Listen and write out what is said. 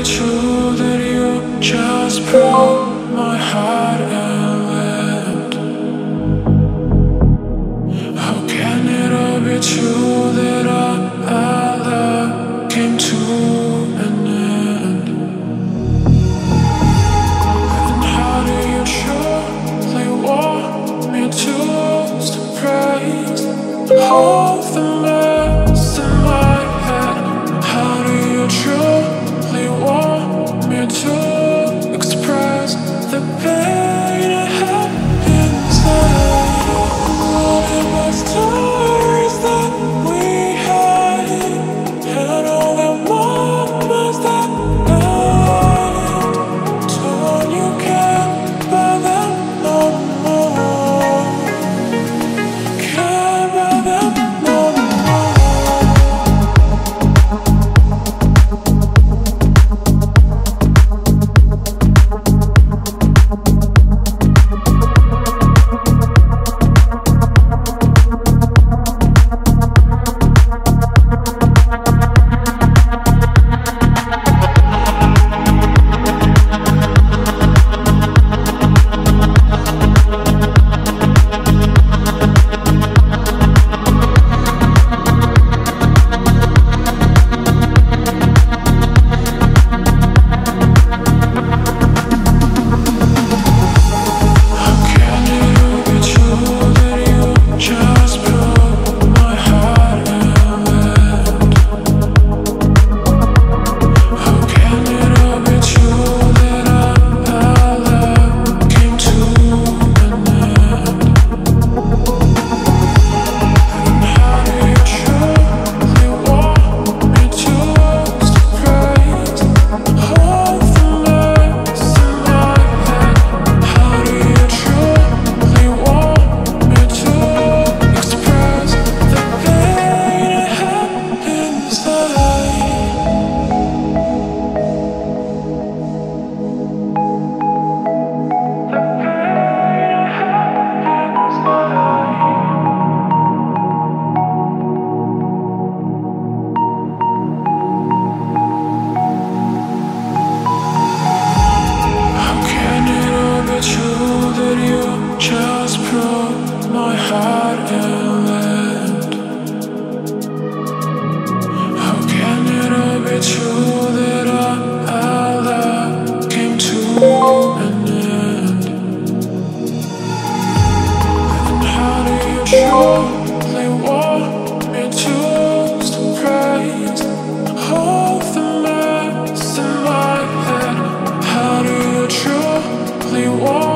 be true that you just broke my heart and land? How can it all be true that our love came to an end? And how do you truly want me to surprise all the mess in my head? How do you truly want me to express the pain I have inside? All of my stories that we had, and all the moments that night, torn you can't bear them no more. Can't bear them no more. Just broke my heart and land. How can it all be true that our love came to an end? And how do you truly want me to surprise all the mess in my head? How do you truly want